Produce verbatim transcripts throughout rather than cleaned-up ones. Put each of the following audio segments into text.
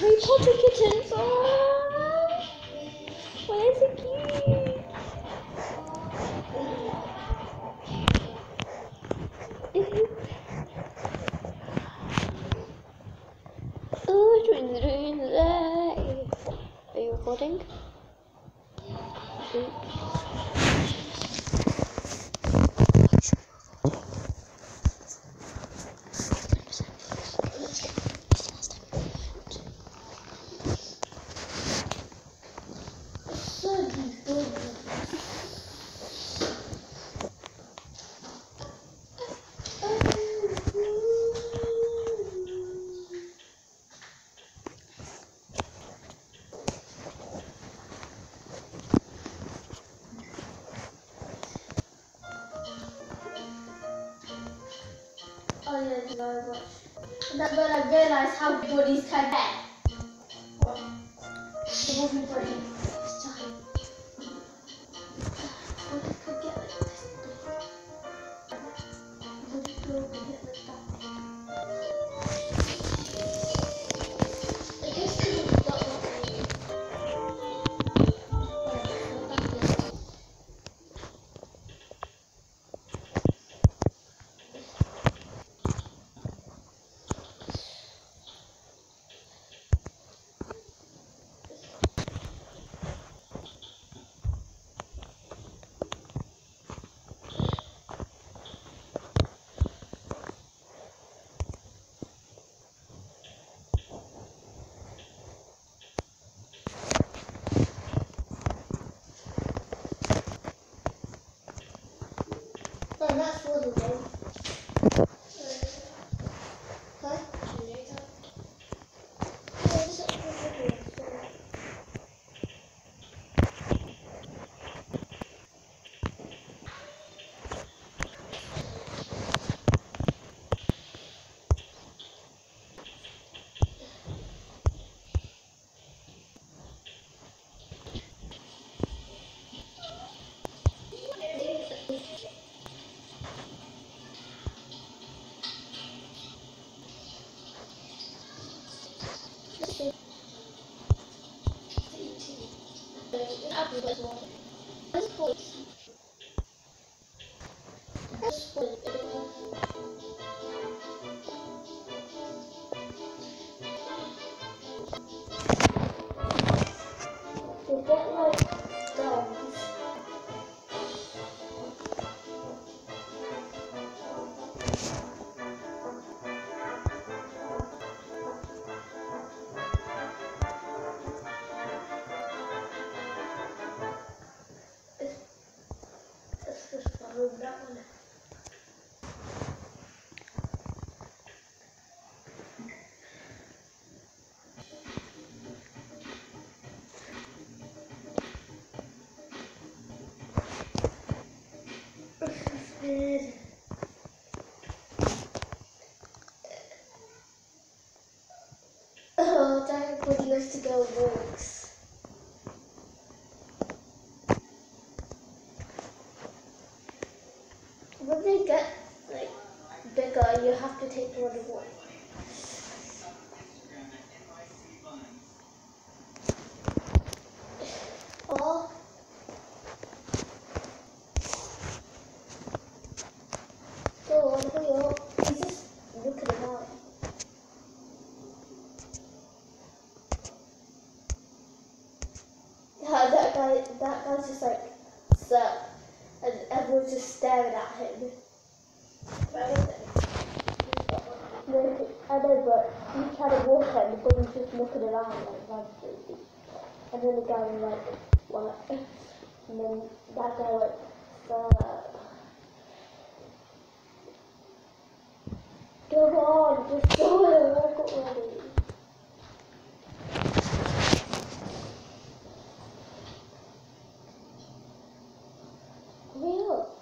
Harry Potter kittens. Oh, why are they cute? Oh, are you recording? Oh yeah, no, but that's when I realised how bodies can get. What? The wasn't body this time. Bodies could get like this. Bodies could get like that. I guess they would stop watching. Oh, that's for the game. Huh? Generator? Yeah, this is for the game. That one. Weird. Oh, Dad would used to go walks. When they get like bigger, you have to take one to walk. Or go on, hurry up. He's just looking about. Yeah, that guy, that guy's just like sat, and everyone's just staring at him. No, I know, but he's trying to walk at him, but he's just looking around like randomly. And then the guy was like, what? And then that guy went, stop. Go on, just go in, I got ready. Hurry up.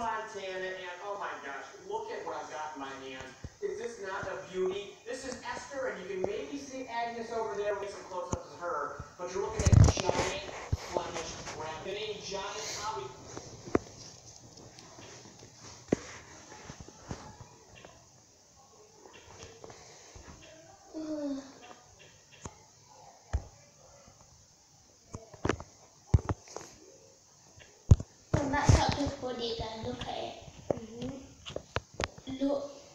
Montana, and oh my gosh, look at what I've got in my hand. Is this not a beauty? This is Esther, and you can maybe see Agnes over there. We'll get some close-ups of her, but you're looking at giant Flemish rabbit, a giant hobby. And that's not just body again, look at it. Mm-hmm. Look.